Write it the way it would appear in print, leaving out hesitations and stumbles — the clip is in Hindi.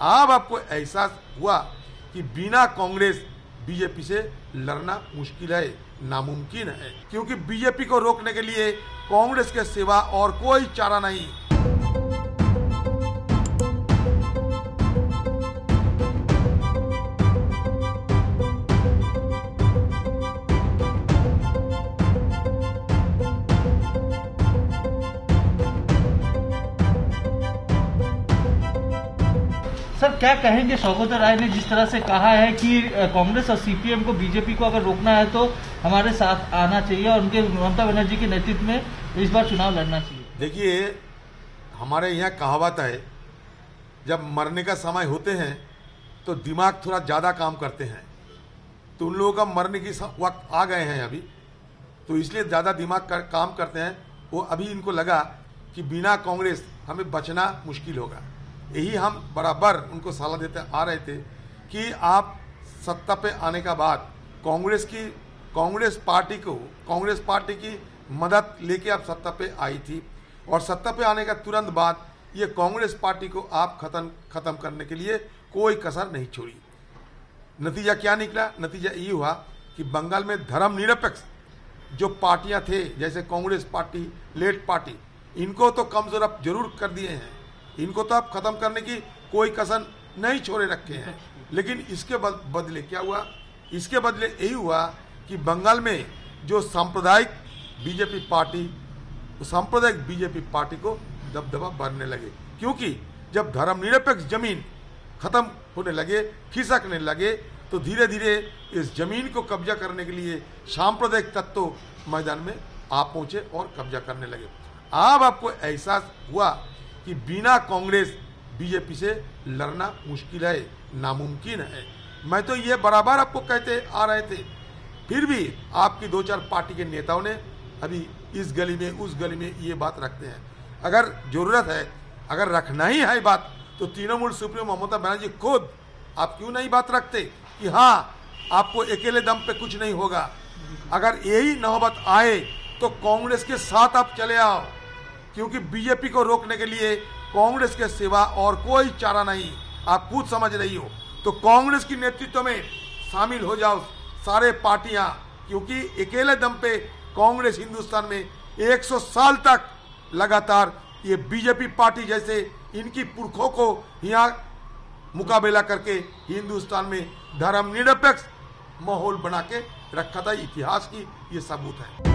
अब आपको एहसास हुआ कि बिना कांग्रेस बीजेपी से लड़ना मुश्किल है, नामुमकिन है, क्योंकि बीजेपी को रोकने के लिए कांग्रेस के सिवा और कोई चारा नहीं। सर, क्या कहेंगे सौगत राय ने जिस तरह से कहा है कि कांग्रेस और सीपीएम को बीजेपी को अगर रोकना है तो हमारे साथ आना चाहिए और उनके ममता बनर्जी के नेतृत्व में इस बार चुनाव लड़ना चाहिए। देखिए, हमारे यहाँ कहावत है, जब मरने का समय होते हैं तो दिमाग थोड़ा ज़्यादा काम करते हैं, तो उन लोगों का मरने की वक्त आ गए हैं अभी, तो इसलिए ज़्यादा दिमाग काम करते हैं। वो अभी इनको लगा कि बिना कांग्रेस हमें बचना मुश्किल होगा। यही हम बराबर उनको सलाह देते आ रहे थे कि आप सत्ता पे आने का बाद कांग्रेस पार्टी की मदद लेके आप सत्ता पे आई थी, और सत्ता पे आने का तुरंत बाद ये कांग्रेस पार्टी को आप खत्म करने के लिए कोई कसर नहीं छोड़ी। नतीजा क्या निकला? नतीजा ये हुआ कि बंगाल में धर्मनिरपेक्ष जो पार्टियां थे, जैसे कांग्रेस पार्टी, लेफ्ट पार्टी, इनको तो कमजोर आप जरूर कर दिए हैं, इनको तो आप खत्म करने की कोई कसर नहीं छोड़े रखे हैं। लेकिन इसके बदले क्या हुआ? इसके बदले यही हुआ कि बंगाल में जो सांप्रदायिक बीजेपी पार्टी को दबदबा बढ़ने लगे, क्योंकि जब धर्मनिरपेक्ष जमीन खत्म होने लगे, खिसकने लगे, तो धीरे धीरे इस जमीन को कब्जा करने के लिए सांप्रदायिक तत्व मैदान में आ पहुंचे और कब्जा करने लगे। अब आपको एहसास हुआ कि बिना कांग्रेस बीजेपी से लड़ना मुश्किल है, नामुमकिन है। मैं तो ये बराबर आपको कहते आ रहे थे, फिर भी आपकी 2-4 पार्टी के नेताओं ने अभी इस गली में उस गली में ये बात रखते हैं। अगर जरूरत है, अगर रखना ही है बात, तो तृणमूल सुप्रीमो ममता बनर्जी खुद आप क्यों नहीं बात रखते कि हाँ, आपको अकेले दम पे कुछ नहीं होगा। अगर यही नौबत आए तो कांग्रेस के साथ आप चले आओ, क्योंकि बीजेपी को रोकने के लिए कांग्रेस के सिवा और कोई चारा नहीं। आप खुद समझ रही हो, तो कांग्रेस की नेतृत्व में शामिल हो जाओ सारे पार्टियां, क्योंकि अकेले दम पे कांग्रेस हिंदुस्तान में 100 साल तक लगातार ये बीजेपी पार्टी जैसे इनकी पुरखों को यहाँ मुकाबला करके हिंदुस्तान में धर्मनिरपेक्ष माहौल बना के रखा था। इतिहास की ये सबूत है।